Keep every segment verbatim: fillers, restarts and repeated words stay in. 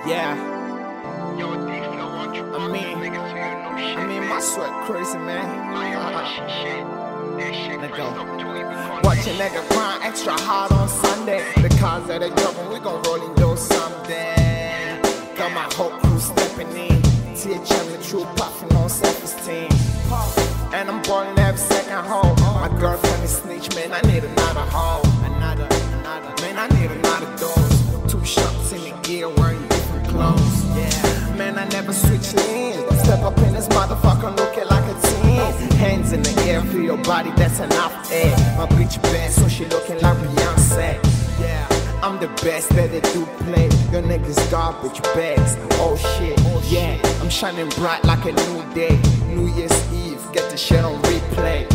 Yeah. I mean, I mean, my sweat crazy, man. Let go. Watch a nigga grind extra hard on Sunday. The cars that are dropping, we gon' roll and do something. Got my whole crew stepping in. T H M, the true puffin' on self-esteem. And I'm ballin' every second hole. My girlfriend is snitch, man, I need another hoe. Another, another, man, I need another dose. Two shots in the gear, wearing different clothes. Yeah, man, I never switch lanes. Step up in this motherfucker, looking like a teen. Hands in the air, feel your body, that's enough air. My bitch bad, so she looking like Beyonce. Yeah, I'm the best that they do play. Your niggas garbage bags. Oh shit, yeah, I'm shining bright like a new day. New Year's Eve, get the shit on replay.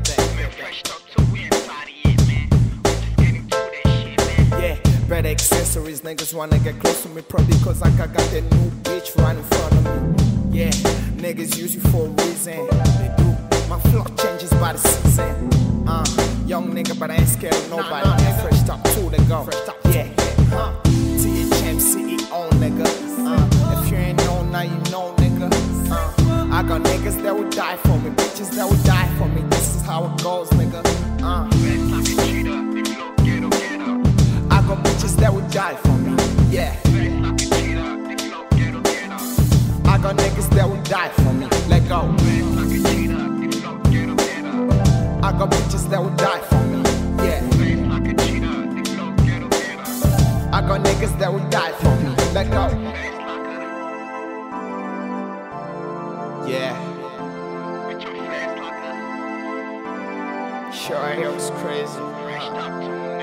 Yeah, better accessories, niggas wanna get close to me, probably cause like I got that new bitch right in front of me. Yeah, niggas use you for a reason. They do. My flow changes by the season. Uh, young nigga, but I ain't scared of nobody. Nah, nah, fresh top two to go. Fresh top, yeah, yeah. Huh? T H M C E O, nigga. Uh, if you ain't know, now you know, nigga. Uh, I got niggas that would die for me, bitches that would die for me. This is how it goes, nigga. Uh, I got bitches that would die for me. Yeah. I got niggas that would die for me. Let go. I got bitches that would die for me. Yeah. I got niggas that would die for me. Let go. Yeah. Sure, it was crazy.